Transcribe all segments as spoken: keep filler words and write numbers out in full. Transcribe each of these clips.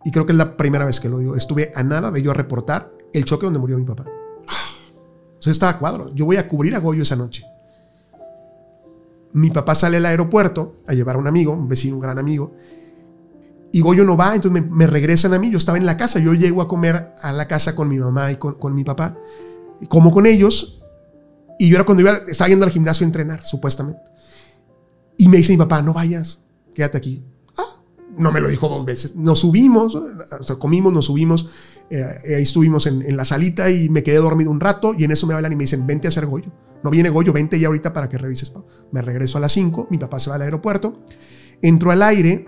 y creo que es la primera vez que lo digo, estuve a nada de yo reportar el choque donde murió mi papá. O sea, estaba a cuadro. Yo voy a cubrir a Goyo esa noche. Mi papá sale al aeropuerto a llevar a un amigo, un vecino, un gran amigo, y Goyo no va, entonces me, me regresan a mí. Yo estaba en la casa, yo llego a comer a la casa con mi mamá y con, con mi papá, y como con ellos, y yo era cuando iba, estaba yendo al gimnasio a entrenar, supuestamente. Y me dice mi papá, no vayas, quédate aquí. Ah, no me lo dijo dos veces. Nos subimos, o sea, comimos, nos subimos, eh, ahí estuvimos en, en la salita y me quedé dormido un rato, y en eso me hablan y me dicen, vente a hacer Goyo. No viene Goyo, vente ya ahorita para que revises. Me regreso a las cinco, mi papá se va al aeropuerto, entro al aire,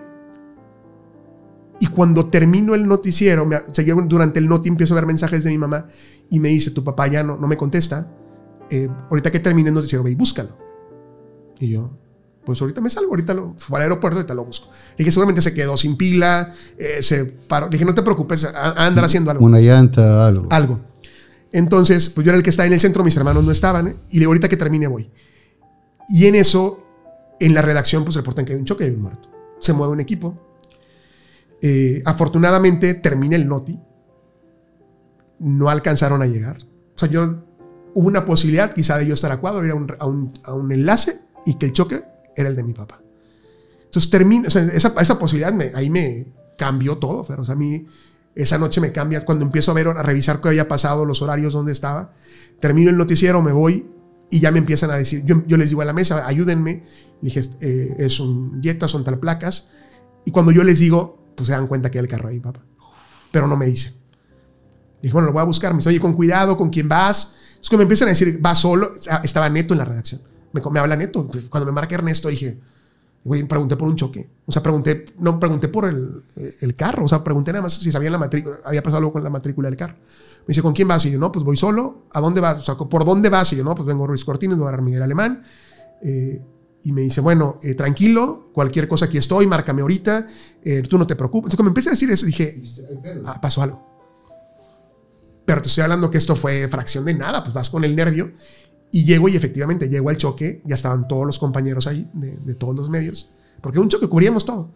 y cuando termino el noticiero, me, o sea, yo durante el noti empiezo a ver mensajes de mi mamá y me dice, tu papá ya no, no me contesta, eh, ahorita que termine el noticiero, ve y búscalo. Y yo, pues ahorita me salgo, ahorita lo, fue al aeropuerto, ahorita lo busco. Le dije, seguramente se quedó sin pila, eh, se paró. Le dije, no te preocupes, a, a andar haciendo algo. Una llanta, algo. Algo. Entonces, pues yo era el que estaba en el centro, mis hermanos no estaban, ¿eh? Y le digo, ahorita que termine voy. Y en eso, en la redacción, pues reportan que hay un choque y hay un muerto. Se mueve un equipo. Eh, afortunadamente, termina el noti. No alcanzaron a llegar. O sea, yo, hubo una posibilidad quizá de yo estar a cuadro, ir a un, a un, a un enlace y que el choque era el de mi papá. Entonces, termina, o sea, esa, esa posibilidad me, ahí me cambió todo, Fer. O sea, a mí esa noche me cambia cuando empiezo a ver, a revisar qué había pasado, los horarios, dónde estaba. Termino el noticiero, me voy y ya me empiezan a decir, yo, yo les digo a la mesa, ayúdenme. Le dije, eh, es un Jetta, son tal placas. Y cuando yo les digo, pues se dan cuenta que era el carro de mi papá. Pero no me dicen. Le dije, bueno, lo voy a buscar. Me dice, oye, con cuidado, ¿con quién vas? Es que me empiezan a decir, vas solo. Estaba Neto en la redacción. Me, me habla Neto. Cuando me marca Ernesto, dije, güey, pregunté por un choque. O sea, pregunté, no pregunté por el, el carro. O sea, pregunté nada más si sabían la matrícula, había pasado algo con la matrícula del carro. Me dice, ¿con quién vas? Y yo, no, pues voy solo. ¿A dónde vas? O sea, ¿por dónde vas? Y yo, no, pues vengo Ruiz Cortines, voy a agarrar Miguel Alemán. Eh, y me dice, bueno, eh, tranquilo, cualquier cosa aquí estoy, márcame ahorita, eh, tú no te preocupes. Entonces, cuando me empecé a decir eso, dije, ah, pasó algo. Pero te estoy hablando que esto fue fracción de nada, pues vas con el nervio. Y llego y efectivamente llego al choque, ya estaban todos los compañeros ahí, de, de todos los medios, porque un choque cubríamos todo.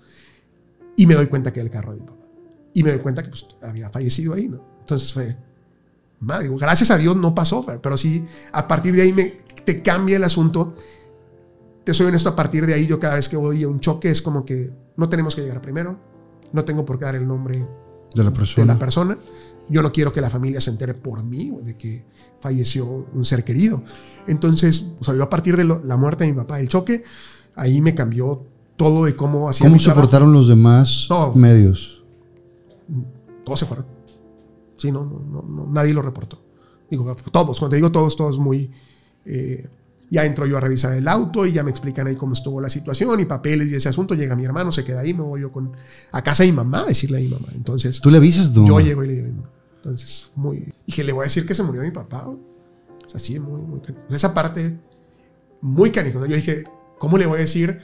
Y me doy cuenta que era el carro de mi papá. Y me doy cuenta que pues, había fallecido ahí, ¿no? Entonces fue, madre, digo, gracias a Dios no pasó, pero sí, a partir de ahí me, te cambia el asunto. Te soy honesto, a partir de ahí yo cada vez que voy a un choque es como que no tenemos que llegar primero, no tengo por qué dar el nombre de la persona. De la persona. Yo no quiero que la familia se entere por mí de que falleció un ser querido. Entonces, o sea, yo a partir de lo, la muerte de mi papá, el choque, ahí me cambió todo de cómo hacía ¿Cómo mi se trabajo. portaron los demás no, medios? Todos se fueron. Sí, no, no, no, nadie lo reportó. Digo, todos, cuando te digo todos, todos muy... Eh, ya entro yo a revisar el auto y ya me explican ahí cómo estuvo la situación y papeles y ese asunto. Llega mi hermano, se queda ahí, me voy yo con, a casa de mi mamá a decirle a mi mamá. Entonces, ¿tú le avisas tú? Yo llego y le digo a mi mamá. Entonces, muy... Dije, le voy a decir que se murió mi papá. O sea, sí, muy, muy canijo. O sea, esa parte, muy canijo. Yo dije, ¿cómo le voy a decir?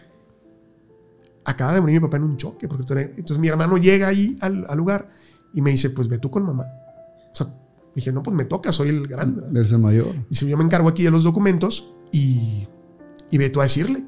Acaba de morir mi papá en un choque. Porque entonces mi hermano llega ahí al, al lugar y me dice, pues ve tú con mamá. O sea, dije, no, pues me toca, soy el grande. Eres el mayor. Y si yo me encargo aquí de los documentos y, y ve tú a decirle.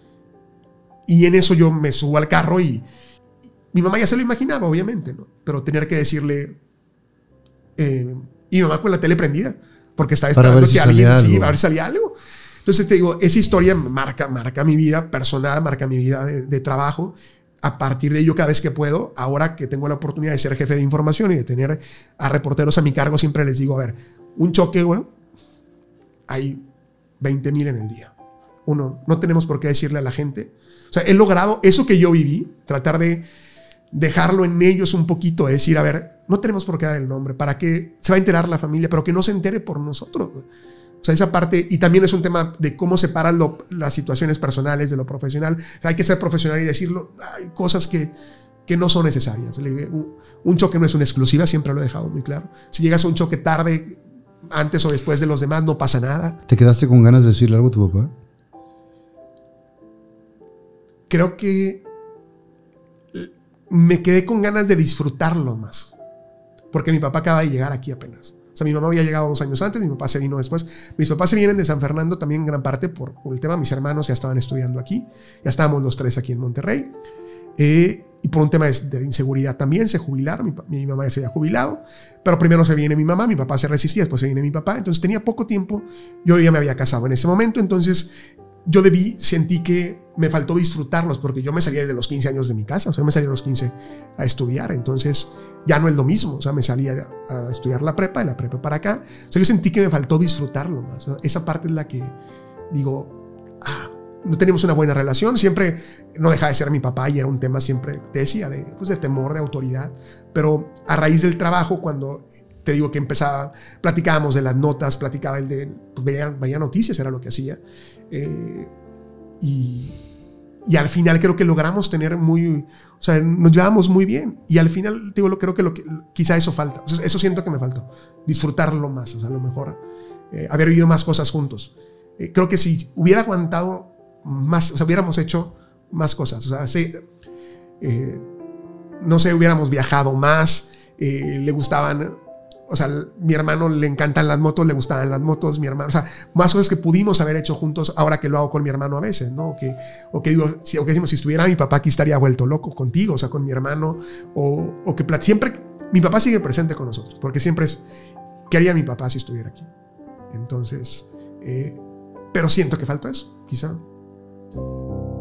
Y en eso yo me subo al carro y, y mi mamá ya se lo imaginaba, obviamente, ¿no? Pero tener que decirle, eh, y mi mamá con la tele prendida, porque estaba esperando que si alguien, sí, a ver si salía algo. Entonces te digo, esa historia marca, marca mi vida personal, marca mi vida de, de trabajo. A partir de ello, cada vez que puedo, ahora que tengo la oportunidad de ser jefe de información y de tener a reporteros a mi cargo, siempre les digo, a ver, un choque, güey, hay veinte mil en el día. Uno, no tenemos por qué decirle a la gente. O sea, he logrado eso que yo viví, tratar de dejarlo en ellos un poquito, decir, a ver, no tenemos por qué dar el nombre, para que se va a enterar la familia, pero que no se entere por nosotros, güey. O sea, esa parte, y también es un tema de cómo separan lo, las situaciones personales de lo profesional. O sea, hay que ser profesional y decirlo. Hay cosas que, que no son necesarias. Un, un choque no es una exclusiva, siempre lo he dejado muy claro. Si llegas a un choque tarde, antes o después de los demás, no pasa nada. ¿Te quedaste con ganas de decirle algo a tu papá? Creo que me quedé con ganas de disfrutarlo más. Porque mi papá acaba de llegar aquí apenas. O sea, mi mamá había llegado dos años antes, mi papá se vino después. Mis papás se vienen de San Fernando también en gran parte por, por el tema. Mis hermanos ya estaban estudiando aquí. Ya estábamos los tres aquí en Monterrey. Eh, y por un tema de, de inseguridad también se jubilaron. Mi, mi mamá ya se había jubilado, pero primero se viene mi mamá, mi papá se resistía, después se viene mi papá. Entonces tenía poco tiempo, yo ya me había casado en ese momento, entonces yo debí, sentí que me faltó disfrutarlos porque yo me salía desde los quince años de mi casa, o sea, me salía a los quince a estudiar, entonces ya no es lo mismo, o sea, me salía a estudiar la prepa, de la prepa para acá, o sea, yo sentí que me faltó disfrutarlo más, o sea, esa parte es la que digo, ah, no tenemos una buena relación, siempre no dejaba de ser mi papá y era un tema siempre, te decía, de, pues de temor, de autoridad, pero a raíz del trabajo, cuando te digo que empezaba, platicábamos de las notas, platicaba el de, pues veía, veía noticias, era lo que hacía, eh, y, y al final creo que logramos tener muy, o sea, nos llevábamos muy bien, y al final, te digo, creo que, lo que quizá eso falta, o sea, eso siento que me faltó, disfrutarlo más, o sea, a lo mejor eh, haber vivido más cosas juntos. Eh, creo que si hubiera aguantado más, o sea, hubiéramos hecho más cosas, o sea, sí, eh, no sé, hubiéramos viajado más, eh, le gustaban, o sea, mi hermano le encantan las motos, le gustaban las motos, mi hermano, o sea, más cosas que pudimos haber hecho juntos ahora que lo hago con mi hermano a veces, ¿no? O que, o que digo, si, o que decimos, si estuviera mi papá aquí estaría vuelto loco contigo, o sea, con mi hermano, o, o que siempre, mi papá sigue presente con nosotros, porque siempre es, ¿qué haría mi papá si estuviera aquí? Entonces, eh, pero siento que faltó eso, quizá.